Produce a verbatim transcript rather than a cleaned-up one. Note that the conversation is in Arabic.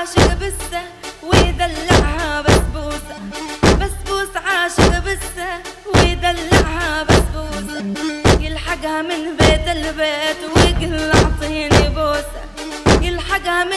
عاشق بسه ويدلعها بسبوسة، بسبوسة عاشق بسه ويدلعها بسبوسة، يلحقها من بيت البيت ويقول اعطيني بوسة، يلحقها من